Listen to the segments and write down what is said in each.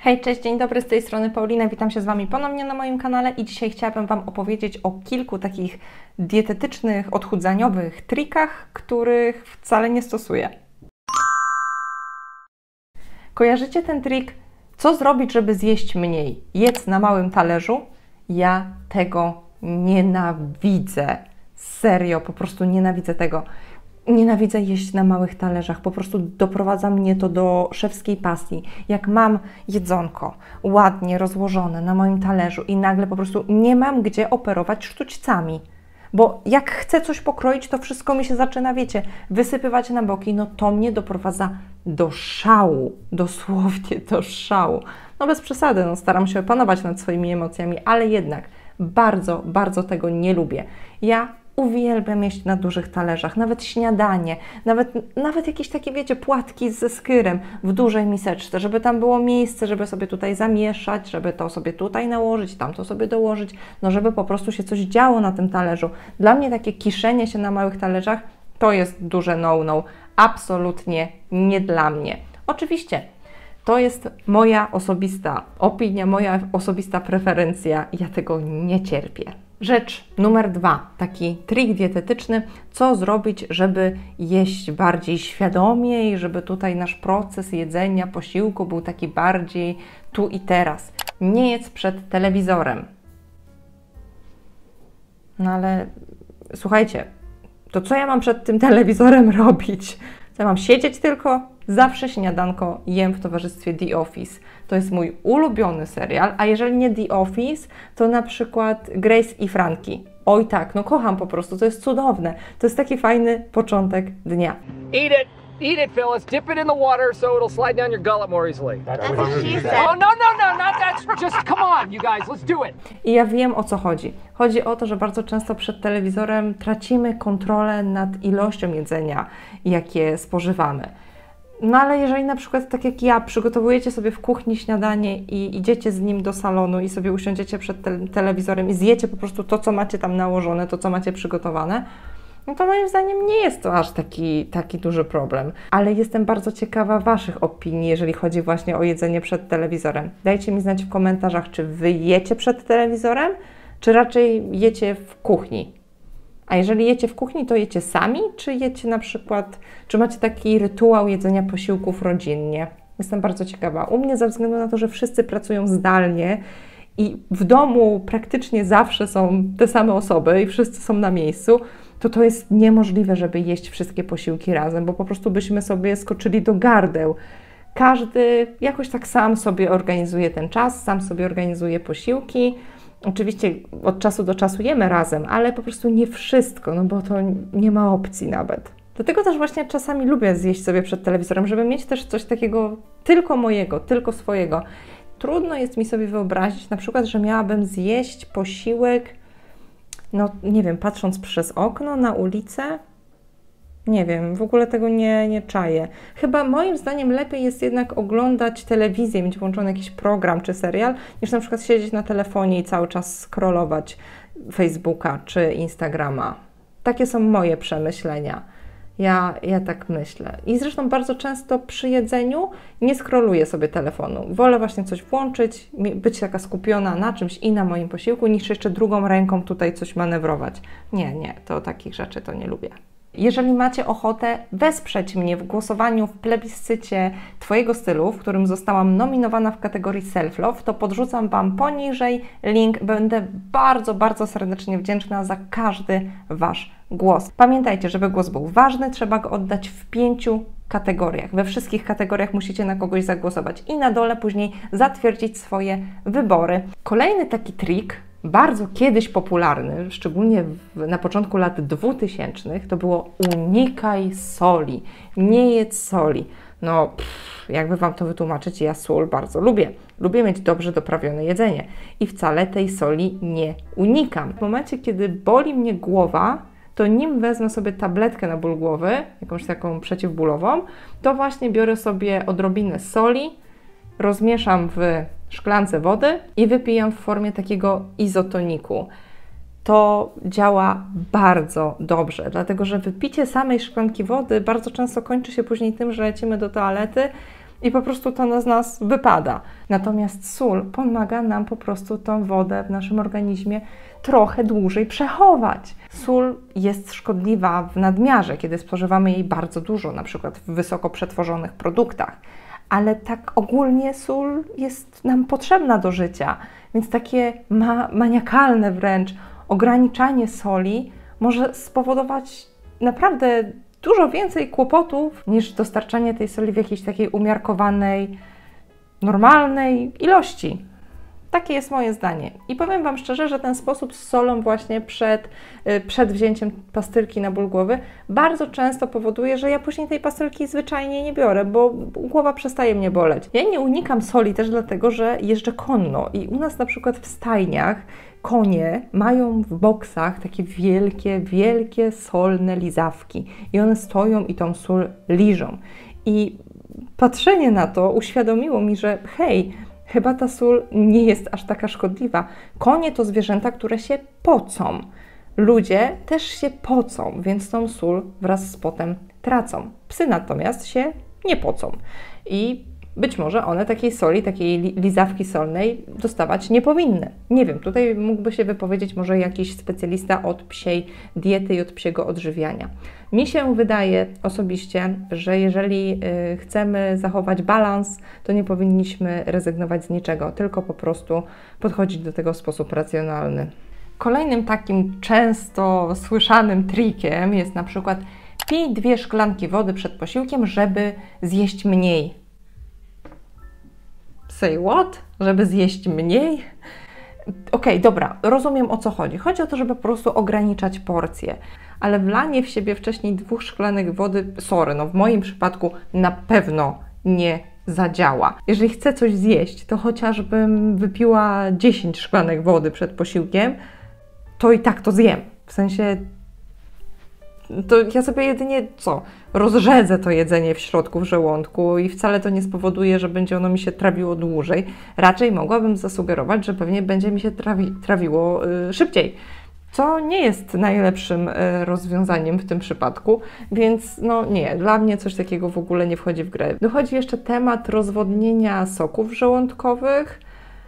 Hej, cześć, dzień dobry, z tej strony Paulina, witam się z Wami ponownie na moim kanale i dzisiaj chciałabym Wam opowiedzieć o kilku takich dietetycznych, odchudzaniowych trikach, których wcale nie stosuję. Kojarzycie ten trik? Co zrobić, żeby zjeść mniej? Jedz na małym talerzu? Ja tego nienawidzę. Serio, po prostu nienawidzę tego. Nienawidzę jeść na małych talerzach, po prostu doprowadza mnie to do szewskiej pasji. Jak mam jedzonko ładnie rozłożone na moim talerzu i nagle po prostu nie mam gdzie operować sztućcami, bo jak chcę coś pokroić, to wszystko mi się zaczyna, wiecie, wysypywać na boki, no to mnie doprowadza do szału, dosłownie do szału. No bez przesady, no staram się opanować nad swoimi emocjami, ale jednak bardzo, bardzo tego nie lubię. Ja uwielbiam jeść na dużych talerzach, nawet śniadanie, nawet jakieś takie, wiecie, płatki ze skyrem w dużej miseczce, żeby tam było miejsce, żeby sobie tutaj zamieszać, żeby to sobie tutaj nałożyć, tamto sobie dołożyć, no żeby po prostu się coś działo na tym talerzu. Dla mnie takie kiszenie się na małych talerzach to jest duże no-no, absolutnie nie dla mnie. Oczywiście, to jest moja osobista opinia, moja osobista preferencja, ja tego nie cierpię. Rzecz numer 2, taki trik dietetyczny, co zrobić, żeby jeść bardziej świadomie i żeby tutaj nasz proces jedzenia, posiłku był taki bardziej tu i teraz. Nie jedz przed telewizorem. No ale słuchajcie, to co ja mam przed tym telewizorem robić? Co ja mam siedzieć tylko? Zawsze śniadanko jem w towarzystwie The Office. To jest mój ulubiony serial, a jeżeli nie The Office, to na przykład Grace i Frankie. Oj tak, no kocham po prostu, to jest cudowne. To jest taki fajny początek dnia. Eat it, Phyllis. Dip it in the water so it'll slide down your gullet more easily. That's what she said. Oh, no, not that. Just come on, you guys, let's do it. I ja wiem, o co chodzi. Chodzi o to, że bardzo często przed telewizorem tracimy kontrolę nad ilością jedzenia, jakie spożywamy. No ale jeżeli na przykład, tak jak ja, przygotowujecie sobie w kuchni śniadanie i idziecie z nim do salonu i sobie usiądziecie przed telewizorem i zjecie po prostu to, co macie tam nałożone, to, co macie przygotowane, no to moim zdaniem nie jest to aż taki duży problem. Ale jestem bardzo ciekawa Waszych opinii, jeżeli chodzi właśnie o jedzenie przed telewizorem. Dajcie mi znać w komentarzach, czy Wy jecie przed telewizorem, czy raczej jecie w kuchni. A jeżeli jecie w kuchni, to jecie sami, czy jecie na przykład, czy macie taki rytuał jedzenia posiłków rodzinnie? Jestem bardzo ciekawa. U mnie ze względu na to, że wszyscy pracują zdalnie i w domu praktycznie zawsze są te same osoby i wszyscy są na miejscu, to jest niemożliwe, żeby jeść wszystkie posiłki razem, bo po prostu byśmy sobie skoczyli do gardeł. Każdy jakoś tak sam sobie organizuje ten czas, sam sobie organizuje posiłki. Oczywiście od czasu do czasu jemy razem, ale po prostu nie wszystko, no bo to nie ma opcji nawet. Dlatego też właśnie czasami lubię zjeść sobie przed telewizorem, żeby mieć też coś takiego tylko mojego, tylko swojego. Trudno jest mi sobie wyobrazić na przykład, że miałabym zjeść posiłek, no nie wiem, patrząc przez okno na ulicę. Nie wiem, w ogóle tego nie czaję. Chyba moim zdaniem lepiej jest jednak oglądać telewizję, mieć włączony jakiś program czy serial, niż na przykład siedzieć na telefonie i cały czas scrollować Facebooka czy Instagrama. Takie są moje przemyślenia. Ja tak myślę. I zresztą bardzo często przy jedzeniu nie scrolluję sobie telefonu. Wolę właśnie coś włączyć, być taka skupiona na czymś i na moim posiłku, niż jeszcze drugą ręką tutaj coś manewrować. Nie, to takich rzeczy to nie lubię. Jeżeli macie ochotę wesprzeć mnie w głosowaniu w plebiscycie Twojego stylu, w którym zostałam nominowana w kategorii Self-Love, to podrzucam Wam poniżej link. Będę bardzo, bardzo serdecznie wdzięczna za każdy Wasz głos. Pamiętajcie, żeby głos był ważny, trzeba go oddać w 5 kategoriach. We wszystkich kategoriach musicie na kogoś zagłosować i na dole później zatwierdzić swoje wybory. Kolejny taki trik, bardzo kiedyś popularny, szczególnie na początku lat 2000, to było unikaj soli, nie jedz soli. No, jakby Wam to wytłumaczyć, ja sól bardzo lubię. Lubię mieć dobrze doprawione jedzenie i wcale tej soli nie unikam. W momencie, kiedy boli mnie głowa, to nim wezmę sobie tabletkę na ból głowy, jakąś taką przeciwbólową, to właśnie biorę sobie odrobinę soli, rozmieszam w szklance wody i wypijam w formie takiego izotoniku. To działa bardzo dobrze, dlatego że wypicie samej szklanki wody bardzo często kończy się później tym, że lecimy do toalety i po prostu to z nas wypada. Natomiast sól pomaga nam po prostu tą wodę w naszym organizmie trochę dłużej przechować. Sól jest szkodliwa w nadmiarze, kiedy spożywamy jej bardzo dużo, na przykład w wysoko przetworzonych produktach. Ale tak ogólnie sól jest nam potrzebna do życia, więc takie maniakalne wręcz ograniczanie soli może spowodować naprawdę dużo więcej kłopotów niż dostarczanie tej soli w jakiejś takiej umiarkowanej, normalnej ilości. Takie jest moje zdanie. I powiem Wam szczerze, że ten sposób z solą właśnie przed wzięciem pastylki na ból głowy bardzo często powoduje, że ja później tej pastylki zwyczajnie nie biorę, bo głowa przestaje mnie boleć. Ja nie unikam soli też dlatego, że jeżdżę konno i u nas na przykład w stajniach konie mają w boksach takie wielkie, wielkie solne lizawki i one stoją i tą sól liżą. I patrzenie na to uświadomiło mi, że hej, chyba ta sól nie jest aż taka szkodliwa. Konie to zwierzęta, które się pocą. Ludzie też się pocą, więc tą sól wraz z potem tracą. Psy natomiast się nie pocą. I być może one takiej soli, takiej lizawki solnej dostawać nie powinny. Nie wiem, tutaj mógłby się wypowiedzieć może jakiś specjalista od psiej diety i od psiego odżywiania. Mi się wydaje osobiście, że jeżeli chcemy zachować balans, to nie powinniśmy rezygnować z niczego, tylko po prostu podchodzić do tego w sposób racjonalny. Kolejnym takim często słyszanym trikiem jest na przykład pij 2 szklanki wody przed posiłkiem, żeby zjeść mniej. Say what? Żeby zjeść mniej? Okej, dobra, rozumiem o co chodzi. Chodzi o to, żeby po prostu ograniczać porcje, ale wlanie w siebie wcześniej 2 szklanek wody, w moim przypadku na pewno nie zadziała. Jeżeli chcę coś zjeść, to chociażbym wypiła 10 szklanek wody przed posiłkiem, to i tak to zjem. W sensie, to ja sobie jedynie rozrzedzę to jedzenie w środku, w żołądku i wcale to nie spowoduje, że będzie ono mi się trawiło dłużej. Raczej mogłabym zasugerować, że pewnie będzie mi się trawiło szybciej, co nie jest najlepszym rozwiązaniem w tym przypadku, więc nie, dla mnie coś takiego w ogóle nie wchodzi w grę. Dochodzi jeszcze temat rozwodnienia soków żołądkowych.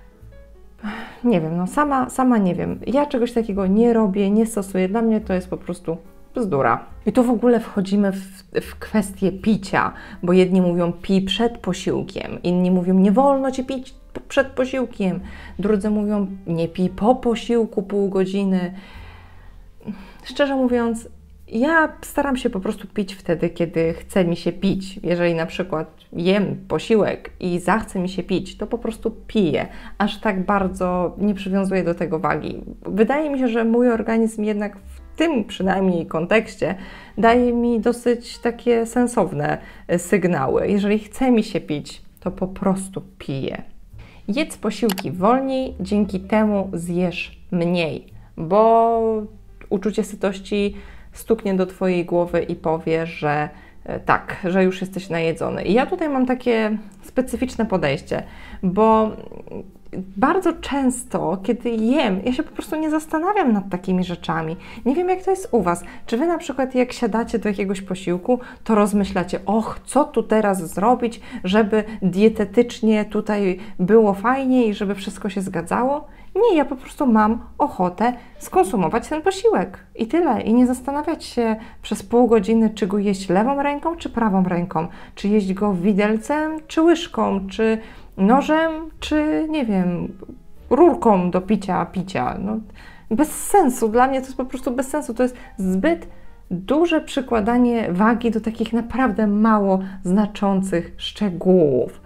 Nie wiem, sama nie wiem. Ja czegoś takiego nie robię, nie stosuję. Dla mnie to jest po prostu bzdura. I tu w ogóle wchodzimy w kwestię picia, bo jedni mówią pij przed posiłkiem, inni mówią nie wolno Ci pić przed posiłkiem, drudzy mówią nie pij po posiłku pół godziny. Szczerze mówiąc, ja staram się po prostu pić wtedy, kiedy chce mi się pić. Jeżeli na przykład jem posiłek i zachce mi się pić, to po prostu piję. Aż tak bardzo nie przywiązuję do tego wagi. Wydaje mi się, że mój organizm jednak w tym przynajmniej kontekście daje mi dosyć takie sensowne sygnały. Jeżeli chce mi się pić, to po prostu piję. Jedz posiłki wolniej, dzięki temu zjesz mniej, bo uczucie sytości stuknie do Twojej głowy i powie, że tak, że już jesteś najedzony. I ja tutaj mam takie specyficzne podejście, bo bardzo często, kiedy jem, ja się po prostu nie zastanawiam nad takimi rzeczami. Nie wiem, jak to jest u Was. Czy Wy na przykład, jak siadacie do jakiegoś posiłku, to rozmyślacie, co tu teraz zrobić, żeby dietetycznie tutaj było fajnie i żeby wszystko się zgadzało? Nie, ja po prostu mam ochotę skonsumować ten posiłek i tyle. I nie zastanawiać się przez pół godziny, czy go jeść lewą ręką, czy prawą ręką. Czy jeść go widelcem, czy łyżką, czy nożem, czy nie wiem, rurką do picia. Bez sensu. Dla mnie to jest po prostu bez sensu. To jest zbyt duże przykładanie wagi do takich naprawdę mało znaczących szczegółów.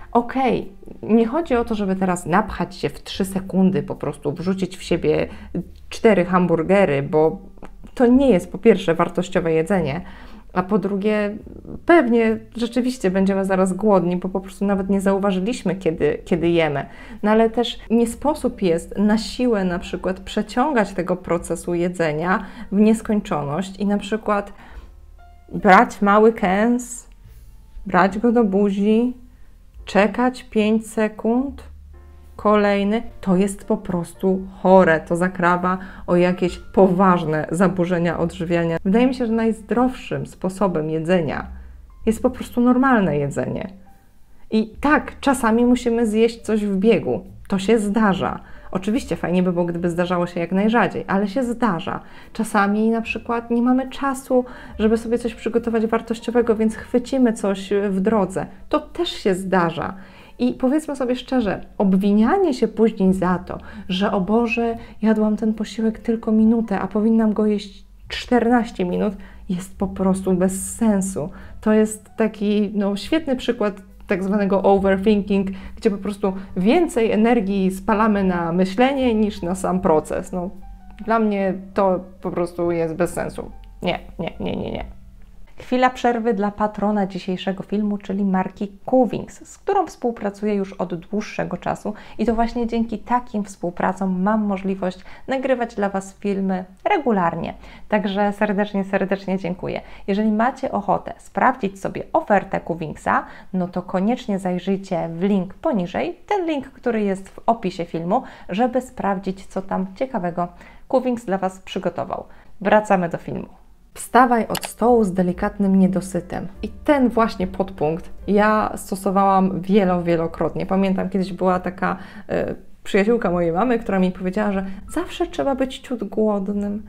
Nie chodzi o to, żeby teraz napchać się w 3 sekundy, po prostu wrzucić w siebie 4 hamburgery, bo to nie jest po pierwsze wartościowe jedzenie, a po drugie pewnie rzeczywiście będziemy zaraz głodni, bo po prostu nawet nie zauważyliśmy, kiedy jemy. No ale też nie sposób jest na siłę na przykład przeciągać tego procesu jedzenia w nieskończoność i na przykład brać mały kęs, brać go do buzi, czekać 5 sekund, kolejny, to jest po prostu chore, to zakrawa o jakieś poważne zaburzenia odżywiania. Wydaje mi się, że najzdrowszym sposobem jedzenia jest po prostu normalne jedzenie. I tak, czasami musimy zjeść coś w biegu. To się zdarza. Oczywiście fajnie by było, gdyby zdarzało się jak najrzadziej, ale się zdarza. Czasami na przykład nie mamy czasu, żeby sobie coś przygotować wartościowego, więc chwycimy coś w drodze. To też się zdarza. I powiedzmy sobie szczerze, obwinianie się później za to, że o Boże, jadłam ten posiłek tylko minutę, a powinnam go jeść 14 minut, jest po prostu bez sensu. To jest taki świetny przykład tak zwanego overthinking, gdzie po prostu więcej energii spalamy na myślenie niż na sam proces. Dla mnie to po prostu jest bez sensu. Nie. Chwila przerwy dla patrona dzisiejszego filmu, czyli marki Cuvings, z którą współpracuję już od dłuższego czasu i to właśnie dzięki takim współpracom mam możliwość nagrywać dla Was filmy regularnie. Także serdecznie dziękuję. Jeżeli macie ochotę sprawdzić sobie ofertę Cuvingsa, to koniecznie zajrzyjcie w link poniżej, ten link, który jest w opisie filmu, żeby sprawdzić, co tam ciekawego Cuvings dla Was przygotował. Wracamy do filmu. Wstawaj od stołu z delikatnym niedosytem. I ten właśnie podpunkt ja stosowałam wielokrotnie. Pamiętam, kiedyś była taka przyjaciółka mojej mamy, która mi powiedziała, że zawsze trzeba być ciut głodnym.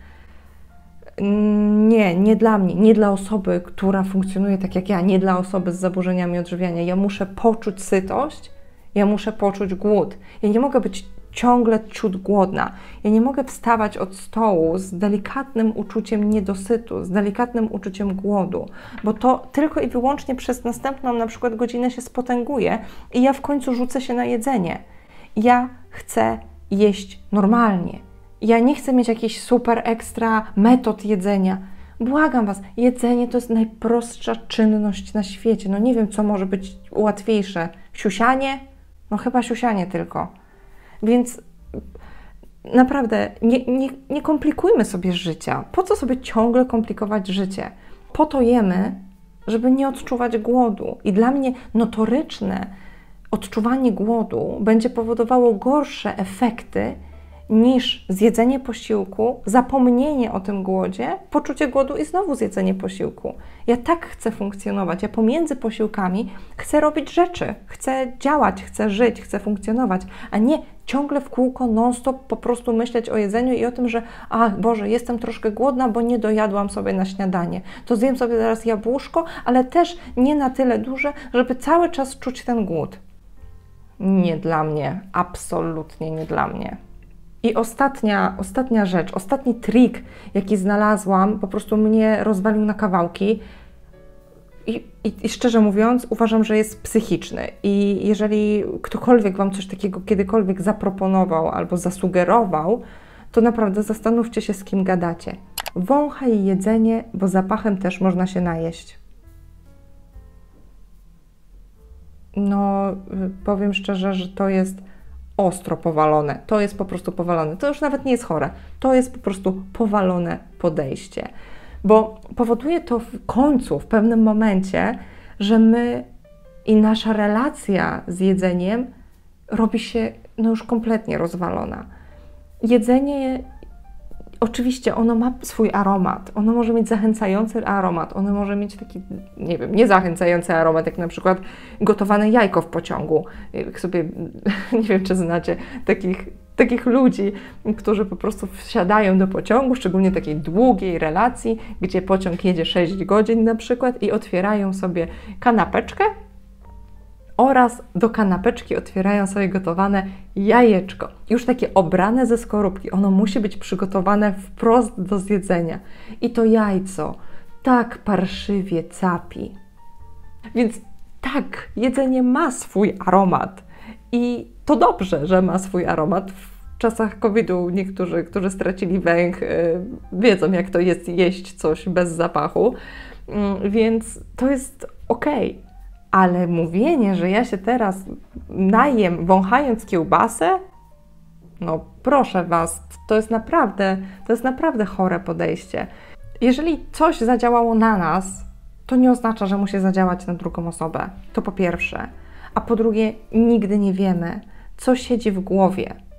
Nie dla mnie, nie dla osoby, która funkcjonuje tak jak ja, nie dla osoby z zaburzeniami odżywiania. Ja muszę poczuć sytość, ja muszę poczuć głód. Ja nie mogę być ciągle ciut głodna. Ja nie mogę wstawać od stołu z delikatnym uczuciem niedosytu, z delikatnym uczuciem głodu, bo to tylko i wyłącznie przez następną na przykład godzinę się spotęguje i ja w końcu rzucę się na jedzenie. Ja chcę jeść normalnie. Ja nie chcę mieć jakichś super ekstra metod jedzenia. Błagam Was, jedzenie to jest najprostsza czynność na świecie. Nie wiem, co może być łatwiejsze. Siusianie? Chyba siusianie tylko. Więc naprawdę nie komplikujmy sobie życia. Po co sobie ciągle komplikować życie? Po to jemy, żeby nie odczuwać głodu. I dla mnie notoryczne odczuwanie głodu będzie powodowało gorsze efekty niż zjedzenie posiłku, zapomnienie o tym głodzie, poczucie głodu i znowu zjedzenie posiłku. Ja tak chcę funkcjonować. Ja pomiędzy posiłkami chcę robić rzeczy, chcę działać, chcę żyć, chcę funkcjonować, a nie ciągle w kółko, non-stop po prostu myśleć o jedzeniu i o tym, że Boże, jestem troszkę głodna, bo nie dojadłam sobie na śniadanie. To zjem sobie zaraz jabłuszko, ale też nie na tyle duże, żeby cały czas czuć ten głód. Nie dla mnie, absolutnie nie dla mnie. I ostatnia rzecz, ostatni trik, jaki znalazłam, po prostu mnie rozwalił na kawałki i szczerze mówiąc uważam, że jest psychiczny. I jeżeli ktokolwiek Wam coś takiego kiedykolwiek zaproponował albo zasugerował, to naprawdę zastanówcie się, z kim gadacie. Wąchaj jedzenie, bo zapachem też można się najeść. Powiem szczerze, że to jest ostro powalone. To jest po prostu powalone. To już nawet nie jest chore. To jest po prostu powalone podejście. Bo powoduje to w końcu, w pewnym momencie, że my i nasza relacja z jedzeniem robi się już kompletnie rozwalona. Jedzenie, oczywiście ono ma swój aromat. Ono może mieć zachęcający aromat. Ono może mieć taki, niezachęcający aromat, jak na przykład gotowane jajko w pociągu. Jak sobie, nie wiem, czy znacie takich ludzi, którzy po prostu wsiadają do pociągu, szczególnie takiej długiej relacji, gdzie pociąg jedzie 6 godzin na przykład i otwierają sobie kanapeczkę oraz do kanapeczki otwierają sobie gotowane jajeczko. Już takie obrane ze skorupki. Ono musi być przygotowane wprost do zjedzenia. I to jajco tak parszywie capi. Więc tak, jedzenie ma swój aromat. I to dobrze, że ma swój aromat. W czasach COVID-u niektórzy, którzy stracili węch, wiedzą, jak to jest jeść coś bez zapachu. Więc to jest okej. Ale mówienie, że ja się teraz najem wąchając kiełbasę, proszę Was, to jest naprawdę chore podejście. Jeżeli coś zadziałało na nas, to nie oznacza, że musi zadziałać na drugą osobę. To po pierwsze. A po drugie, nigdy nie wiemy, co siedzi w głowie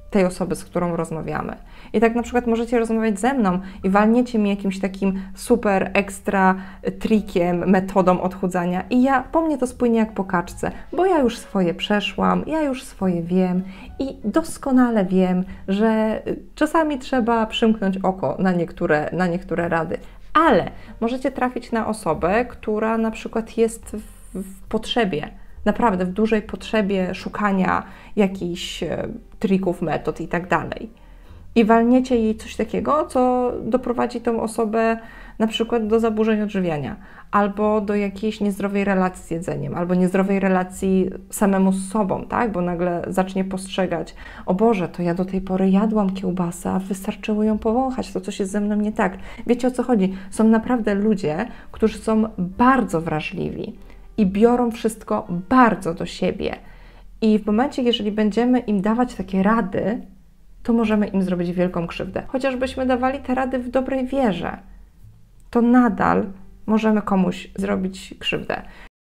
tej osoby, z którą rozmawiamy. I tak na przykład możecie rozmawiać ze mną i walniecie mi jakimś takim super ekstra trikiem, metodą odchudzania i po mnie to spłynie jak po kaczce, bo ja już swoje przeszłam, ja już swoje wiem i doskonale wiem, że czasami trzeba przymknąć oko na niektóre rady. Ale możecie trafić na osobę, która na przykład jest w potrzebie, naprawdę w dużej potrzebie szukania jakichś trików, metod i tak dalej. I walniecie jej coś takiego, co doprowadzi tą osobę na przykład do zaburzeń odżywiania, albo do jakiejś niezdrowej relacji z jedzeniem, albo niezdrowej relacji samemu z sobą, tak? Bo nagle zacznie postrzegać, o Boże, to ja do tej pory jadłam kiełbasę, a wystarczyło ją powąchać, to coś jest ze mną nie tak. Wiecie, o co chodzi? Są naprawdę ludzie, którzy są bardzo wrażliwi i biorą wszystko bardzo do siebie. I w momencie, jeżeli będziemy im dawać takie rady, to możemy im zrobić wielką krzywdę. Chociażbyśmy dawali te rady w dobrej wierze, to nadal możemy komuś zrobić krzywdę.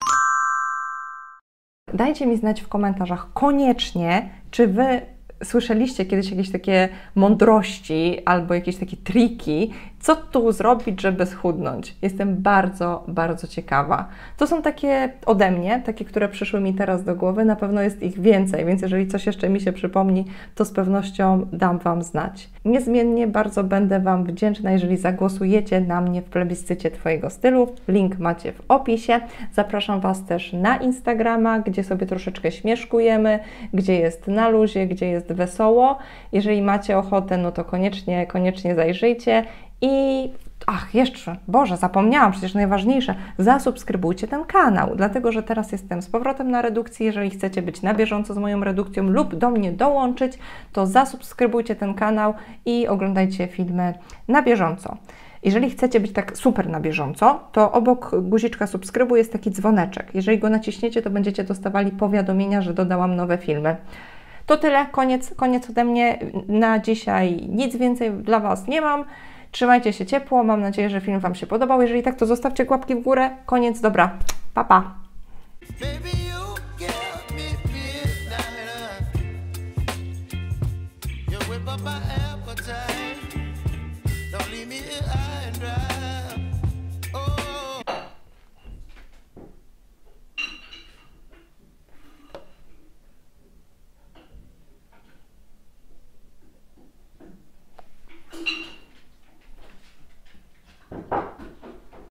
Dajcie mi znać w komentarzach koniecznie, czy Wy słyszeliście kiedyś jakieś takie mądrości albo jakieś takie triki, co tu zrobić, żeby schudnąć. Jestem bardzo, bardzo ciekawa. To są takie ode mnie, takie, które przyszły mi teraz do głowy. Na pewno jest ich więcej, więc jeżeli coś jeszcze mi się przypomni, to z pewnością dam Wam znać. Niezmiennie bardzo będę Wam wdzięczna, jeżeli zagłosujecie na mnie w plebiscycie Twojego stylu. Link macie w opisie. Zapraszam Was też na Instagrama, gdzie sobie troszeczkę śmieszkujemy, gdzie jest na luzie, gdzie jest wesoło. Jeżeli macie ochotę, no to koniecznie zajrzyjcie. I jeszcze, Boże, zapomniałam, przecież najważniejsze, zasubskrybujcie ten kanał, dlatego że teraz jestem z powrotem na redukcji. Jeżeli chcecie być na bieżąco z moją redukcją lub do mnie dołączyć, to zasubskrybujcie ten kanał i oglądajcie filmy na bieżąco. Jeżeli chcecie być tak super na bieżąco, to obok guziczka subskrybuj jest taki dzwoneczek. Jeżeli go naciśniecie, to będziecie dostawali powiadomienia, że dodałam nowe filmy. To tyle, koniec ode mnie. Na dzisiaj nic więcej dla Was nie mam. Trzymajcie się ciepło, mam nadzieję, że film Wam się podobał. Jeżeli tak, to zostawcie łapki w górę. Koniec, dobra, pa pa! Don't leave me here.